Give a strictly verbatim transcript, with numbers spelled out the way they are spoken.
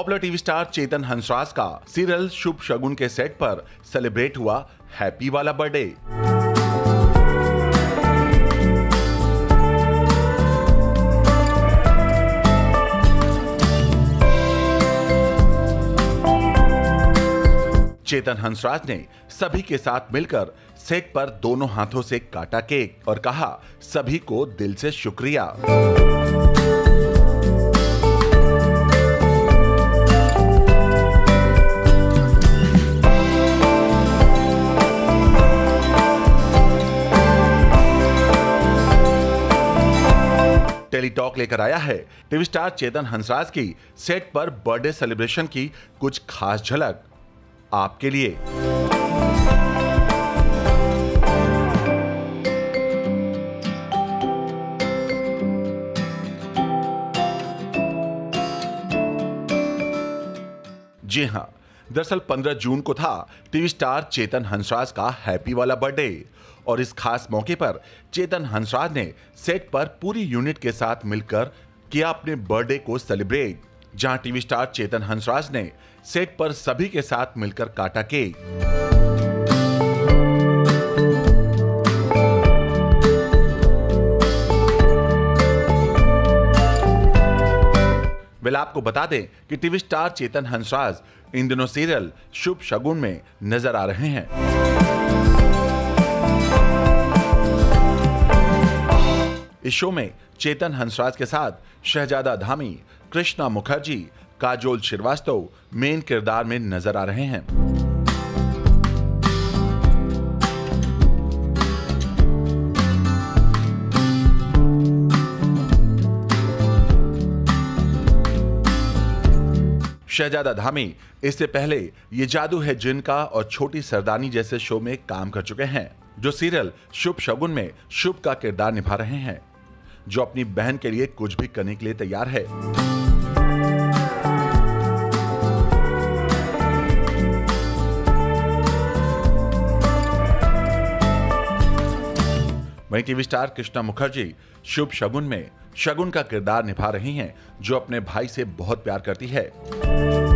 Popular TV star Chetan Hansraj का serial शुभ शगुन के set पर सेलिब्रेट हुआ हैप्पी वाला बर्थडे। चेतन हंसराज ने सभी के साथ मिलकर सेट पर दोनों हाथों से काटा केक और कहा सभी को दिल से शुक्रिया। टेलीटॉक लेकर आया है टीवी स्टार चेतन हंसराज की सेट पर बर्थडे सेलिब्रेशन की कुछ खास झलक आपके लिए। जी हां, दरअसल पंद्रह जून को था टीवी स्टार चेतन हंसराज का हैप्पी वाला बर्थडे और इस खास मौके पर चेतन हंसराज ने सेट पर पूरी यूनिट के साथ मिलकर किया अपने बर्थडे को सेलिब्रेट, जहां टीवी स्टार चेतन हंसराज ने सेट पर सभी के साथ मिलकर काटा केक। वेल आपको बता दें कि टीवी स्टार चेतन हंसराज इन दिनों सीरियल शुभ शगुन में नजर आ रहे हैं। इस शो में चेतन हंसराज के साथ शहजादा धामी, कृष्णा मुखर्जी, काजोल श्रीवास्तव मेन किरदार में नजर आ रहे हैं। शहजादा धामी इससे पहले ये जादू है जिनका और छोटी सरदारनी जैसे शो में काम कर चुके हैं, जो सीरियल शुभ शगुन में शुभ का किरदार निभा रहे हैं, जो अपनी बहन के लिए कुछ भी करने के लिए तैयार है। वहीं टीवी स्टार कृष्णा मुखर्जी शुभ शगुन में शगुन का किरदार निभा रही हैं, जो अपने भाई से बहुत प्यार करती है।